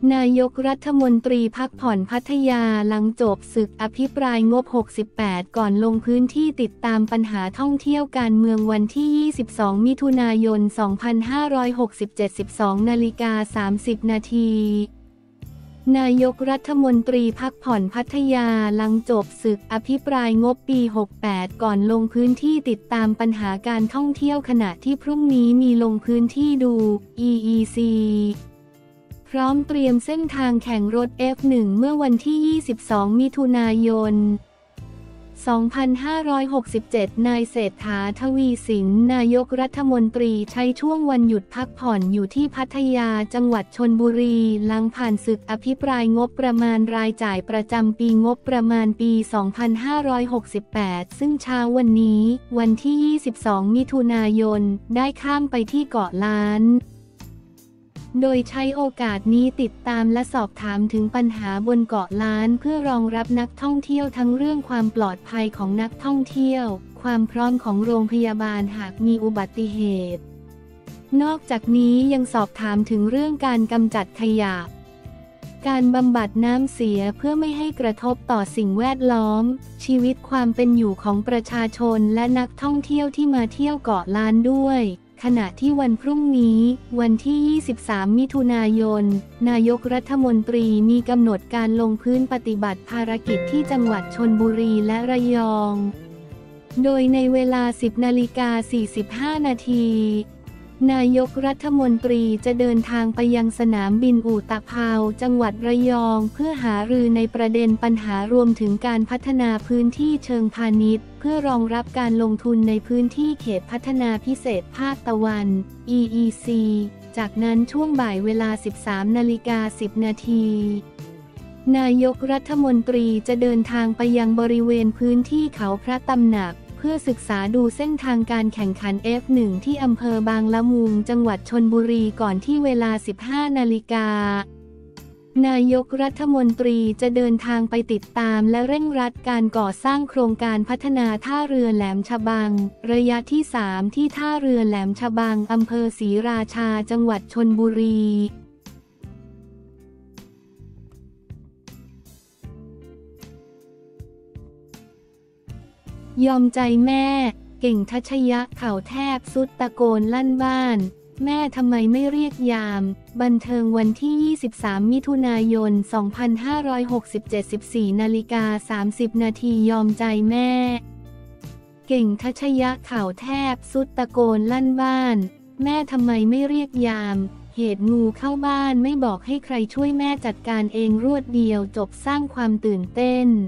นายกรัฐมนตรีพักผ่อนพัทยาหลังจบศึกอภิปรายงบ 68 ก่อนลงพื้นที่ติดตามปัญหาท่องเที่ยวการเมืองวันที่ 22 มิถุนายน 2567 12:30 นาทีนายกรัฐมนตรีพักผ่อนพัทยาหลังจบศึกอภิปรายงบปี 68 ก่อนลงพื้นที่ติดตามปัญหาการท่องเที่ยวขณะที่พรุ่งนี้มีลงพื้นที่ดู EECพร้อมเตรียมเส้นทางแข่งรถ F1 เมื่อวันที่ 22 มิถุนายน 2567 นายเศรษฐา ทวีสินนายกรัฐมนตรีใช้ช่วงวันหยุดพักผ่อนอยู่ที่พัทยาจังหวัดชลบุรีหลังผ่านศึกอภิปรายงบประมาณรายจ่ายประจำปีงบประมาณปี 2568 ซึ่งเช้าวันนี้วันที่ 22 มิถุนายนได้ข้ามไปที่เกาะล้านโดยใช้โอกาสนี้ติดตามและสอบถามถึงปัญหาบนเกาะล้านเพื่อรองรับนักท่องเที่ยวทั้งเรื่องความปลอดภัยของนักท่องเที่ยวความพร้อมของโรงพยาบาลหากมีอุบัติเหตุนอกจากนี้ยังสอบถามถึงเรื่องการกำจัดขยะการบำบัดน้ำเสียเพื่อไม่ให้กระทบต่อสิ่งแวดล้อมชีวิตความเป็นอยู่ของประชาชนและนักท่องเที่ยวที่มาเที่ยวเกาะล้านด้วยขณะที่วันพรุ่งนี้วันที่ 23 มิถุนายนนายกรัฐมนตรีมีกำหนดการลงพื้นปฏิบัติภารกิจที่จังหวัดชลบุรีและระยองโดยในเวลา 10:45 นาทีนายกรัฐมนตรีจะเดินทางไปยังสนามบินอู่ตะเภาจังหวัดระยองเพื่อหารือในประเด็นปัญหารวมถึงการพัฒนาพื้นที่เชิงพาณิชย์เพื่อรองรับการลงทุนในพื้นที่เขตพัฒนาพิเศษภาคตะวัน EEC จากนั้นช่วงบ่ายเวลา 13:10 นาทีนายกรัฐมนตรีจะเดินทางไปยังบริเวณพื้นที่เขาพระตำหนักเพื่อศึกษาดูเส้นทางการแข่งขัน F1 ที่อำเภอบางละมุงจังหวัดชลบุรีก่อนที่เวลา 15 นาฬิกานายกรัฐมนตรีจะเดินทางไปติดตามและเร่งรัดการก่อสร้างโครงการพัฒนาท่าเรือแหลมฉบังระยะที่ 3 ที่ท่าเรือแหลมฉบังอำเภอศรีราชาจังหวัดชลบุรียอมใจแม่เก่งทัชยะเข่าแทบสุดตะโกนลั่นบ้านแม่ทำไมไม่เรียกยามบันเทิงวันที่ 23 มิถุนายน 2567 14:30 นาทียอมใจแม่เก่งทัชยะเข่าแทบสุดตะโกนลั่นบ้านแม่ทำไมไม่เรียกยามเหตุงูเข้าบ้านไม่บอกให้ใครช่วยแม่จัดการเองรวดเดียวจบสร้างความตื่นเต้น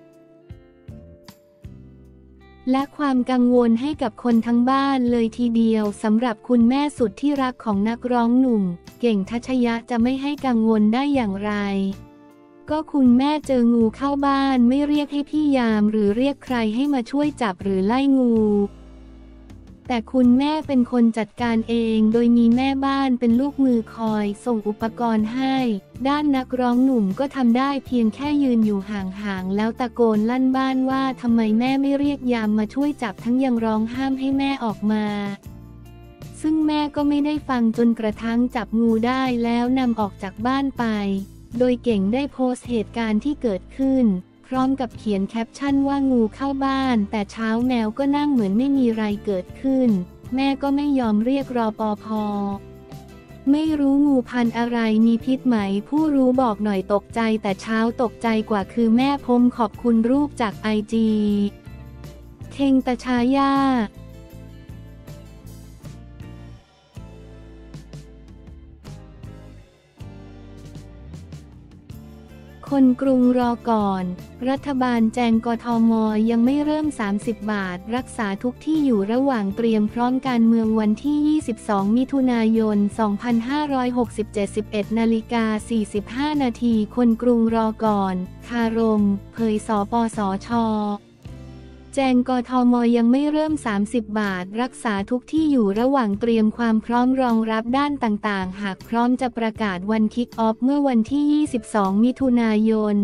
และความกังวลให้กับคนทั้งบ้านเลยทีเดียวสำหรับคุณแม่สุดที่รักของนักร้องหนุ่มเก่งทัชยะจะไม่ให้กังวลได้อย่างไรก็คุณแม่เจองูเข้าบ้านไม่เรียกให้พี่ยามหรือเรียกใครให้มาช่วยจับหรือไล่งูแต่คุณแม่เป็นคนจัดการเองโดยมีแม่บ้านเป็นลูกมือคอยส่งอุปกรณ์ให้ด้านนักร้องหนุ่มก็ทำได้เพียงแค่ยืนอยู่ห่างๆแล้วตะโกนลั่นบ้านว่าทำไมแม่ไม่เรียกยามมาช่วยจับทั้งยังร้องห้ามให้แม่ออกมาซึ่งแม่ก็ไม่ได้ฟังจนกระทั่งจับงูได้แล้วนำออกจากบ้านไปโดยเก่งได้โพสต์เหตุการณ์ที่เกิดขึ้นพร้อมกับเขียนแคปชั่นว่างูเข้าบ้านแต่เช้าแมวก็นั่งเหมือนไม่มีไรเกิดขึ้นแม่ก็ไม่ยอมเรียกรปภ.ไม่รู้งูพันธุ์อะไรมีพิษไหมผู้รู้บอกหน่อยตกใจแต่เช้าตกใจกว่าคือแม่ผมขอบคุณรูปจากIGเทงตะชายาคนกรุงรอก่อนรัฐบาลแจงกทม.ยังไม่เริ่ม30 บาทรักษาทุกที่อยู่ระหว่างเตรียมพร้อมการเมืองวันที่ 22 มิถุนายน 2567 11:45 นาทีคนกรุงรอก่อนคารมเผยสปสช.แจงกทม.ยังไม่เริ่ม30 บาทรักษาทุกที่อยู่ระหว่างเตรียมความพร้อมรองรับด้านต่างๆหากพร้อมจะประกาศวันคิกออฟเมื่อวันที่ 22 มิถุนายน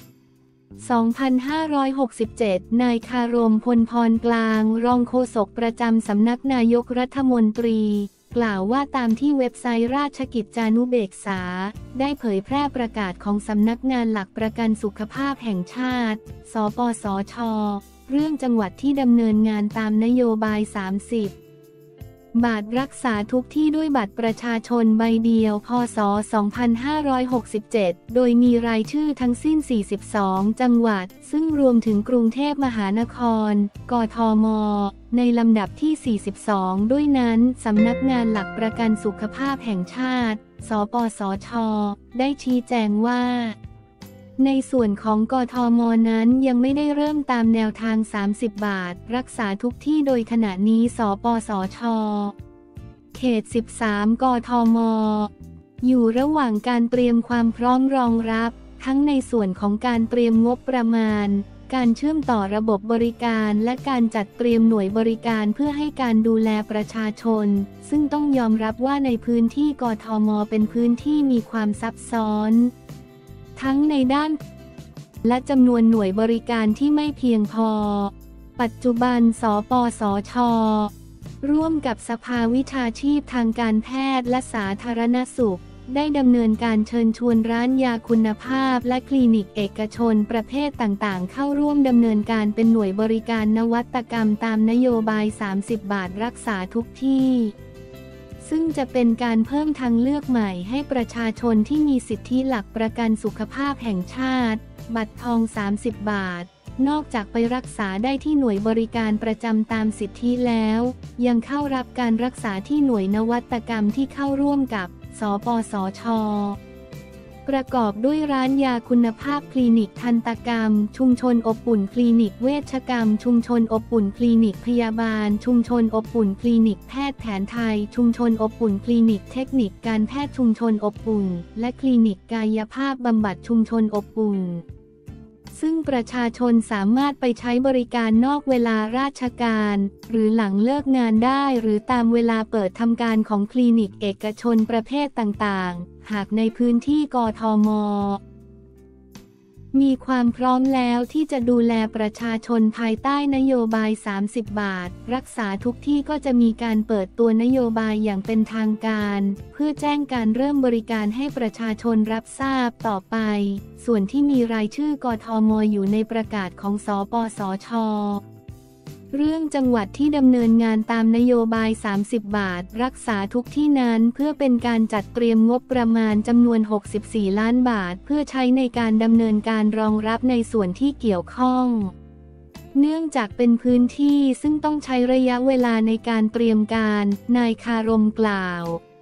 2567 นายคารม พลพรกลางรองโฆษกประจำสำนักนายกรัฐมนตรีกล่าวว่าตามที่เว็บไซต์ราชกิจจานุเบกษาได้เผยแพร่ประกาศของสำนักงานหลักประกันสุขภาพแห่งชาติสปสช.เรื่องจังหวัดที่ดำเนินงานตามนโยบาย 30 บาทรักษาทุกที่ด้วยบัตรประชาชนใบเดียวพ.ศ. 2567 โดยมีรายชื่อทั้งสิ้น 42 จังหวัดซึ่งรวมถึงกรุงเทพมหานคร กทม.ในลำดับที่ 42 ด้วยนั้นสำนักงานหลักประกันสุขภาพแห่งชาติสปสช.ได้ชี้แจงว่าในส่วนของกทม.นั้นยังไม่ได้เริ่มตามแนวทาง 30 บาทรักษาทุกที่โดยขณะนี้สปสช.เขต 13 กทม.อยู่ระหว่างการเตรียมความพร้อมรองรับทั้งในส่วนของการเตรียมงบประมาณการเชื่อมต่อระบบบริการและการจัดเตรียมหน่วยบริการเพื่อให้การดูแลประชาชนซึ่งต้องยอมรับว่าในพื้นที่กทม.เป็นพื้นที่มีความซับซ้อนทั้งในด้านและจำนวนหน่วยบริการที่ไม่เพียงพอปัจจุบันสปสช.ร่วมกับสภาวิชาชีพทางการแพทย์และสาธารณสุขได้ดำเนินการเชิญชวนร้านยาคุณภาพและคลินิกเอกชนประเภทต่างๆเข้าร่วมดำเนินการเป็นหน่วยบริการนวัตกรรมตามนโยบาย 30 บาทรักษาทุกที่ซึ่งจะเป็นการเพิ่มทางเลือกใหม่ให้ประชาชนที่มีสิทธิหลักประกันสุขภาพแห่งชาติบัตรทอง 30 บาทนอกจากไปรักษาได้ที่หน่วยบริการประจำตามสิทธิแล้วยังเข้ารับการรักษาที่หน่วยนวัตกรรมที่เข้าร่วมกับสปสช.ประกอบด้วยร้านยาคุณภาพคลินิกทันตกรรมชุมชนอบอุ่นคลินิกเวชกรรมชุมชนอบอุ่นคลินิกพยาบาลชุมชนอบอุ่นคลินิกแพทย์แผนไทยชุมชนอบอุ่นคลินิกเทคนิคการแพทย์ชุมชนอบอุ่นและคลินิกกายภาพบำบัดชุมชนอบอุ่นซึ่งประชาชนสามารถไปใช้บริการนอกเวลาราชการหรือหลังเลิกงานได้หรือตามเวลาเปิดทำการของคลินิกเอกชนประเภทต่างๆหากในพื้นที่กทม.มีความพร้อมแล้วที่จะดูแลประชาชนภายใต้นโยบาย 30 บาทรักษาทุกที่ก็จะมีการเปิดตัวนโยบายอย่างเป็นทางการเพื่อแจ้งการเริ่มบริการให้ประชาชนรับทราบต่อไปส่วนที่มีรายชื่อกทม.อยู่ในประกาศของสปสช.เรื่องจังหวัดที่ดำเนินงานตามนโยบาย 30 บาทรักษาทุกที่นั้นเพื่อเป็นการจัดเตรียมงบประมาณจำนวน 64 ล้านบาทเพื่อใช้ในการดำเนินการรองรับในส่วนที่เกี่ยวข้องเนื่องจากเป็นพื้นที่ซึ่งต้องใช้ระยะเวลาในการเตรียมการนายคารมกล่าว